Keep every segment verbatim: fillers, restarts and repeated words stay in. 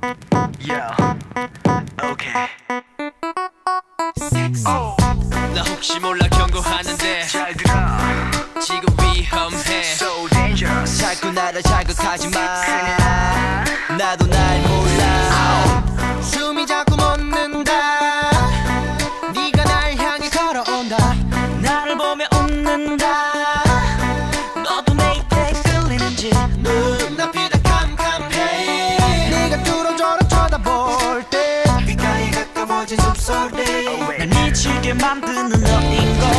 Yeah. Okay. Oh. 나 혹시 몰라 경고하는데 잘 들어. 지금 위험해. So dangerous. 자꾸 나를 자극하지 마. 큰일 나. 나도 날 몰라. 숨이 자꾸 멎는다. 네가 날 향해 걸어온다. 나를 보며 웃는다. 너도 내 입에 끌리는지 눈앞이 다 캄캄해. 네가 뚫어져라 쳐다볼 때 귓가에 가까워진 숨소리 날 미치게 만드는 너인 걸.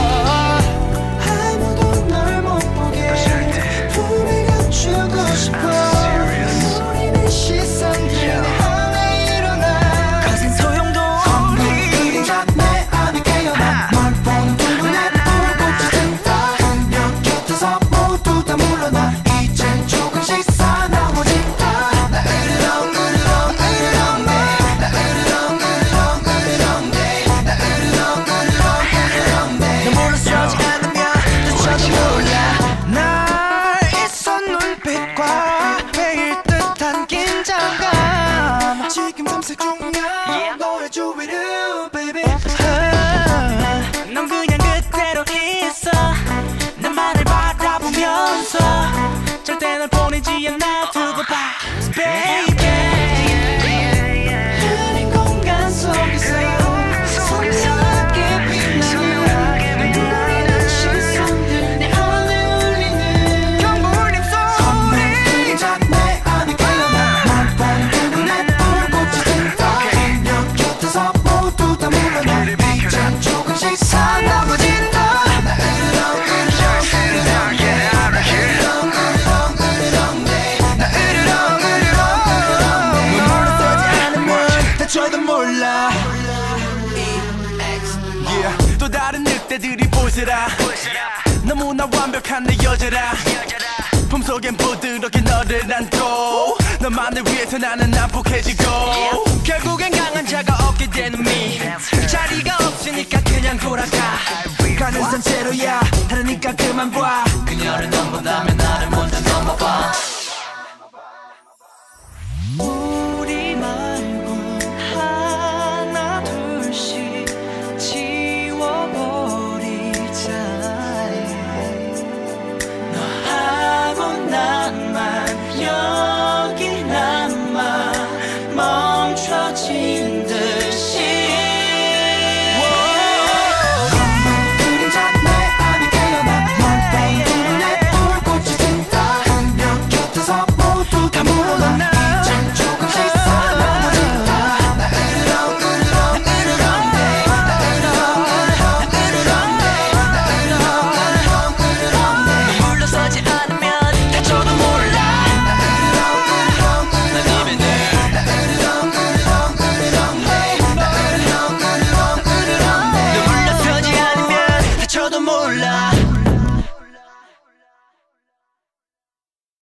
아무도 널 못 보게 품에 감추고 싶어. 우리는 시선들이 내 안에 일어나. 거센 소용돌이 그림자 내 안에 깨어나. 널 보는 둥근에 불꽃이 든다. 그녀 곁에서 모두 다 물러나. 이젠 조금씩 사나워진다. 나 으르렁 으르렁 으르렁 내. 나 으르렁 으르렁 으르렁 내. 나 으르렁 으르렁 으르렁 내. 너 물러서지 않으면 너저도 몰라. 날 이선 눈빛과 베일 듯한 긴장감 지금 탐색 중이야. 너의 주위를 baby. 아, 넌 그냥 그대로 있어. 나만을 바라보면서 절대 널 보내지 않아. 두고 봐 baby. 흐린 공간 속에서 선명하게 빛나는 눈부는 시선들 내 안에 울리는 경보울림 소리. 그림자 내 안에 깨어나. 널 보는 둥근에 불꽃이 든다. 그녀 곁에서 모두 다 물러나. 이젠 조금씩 사나워진다. 나 으르렁 으르렁 으르렁 내. 나 으르렁 으르렁 으르렁 내. 나 으르렁 으르렁 으르렁 내. 넌 물러서지 않으면 다쳐도 몰라. Yeah. 또 다른 늑대들이 보세라. 너무나 완벽한 내 여자라. 품속엔 부드럽게 너를 안고 너만을 위해서 나는 난폭해지고 결국엔 강한 자가 없게 되는 미. 자리가 없으니까 그냥 돌아가. 가는 산채로야 다르니까 그만 봐. 그녀를 넘본다면 나를 먼저 넘어봐.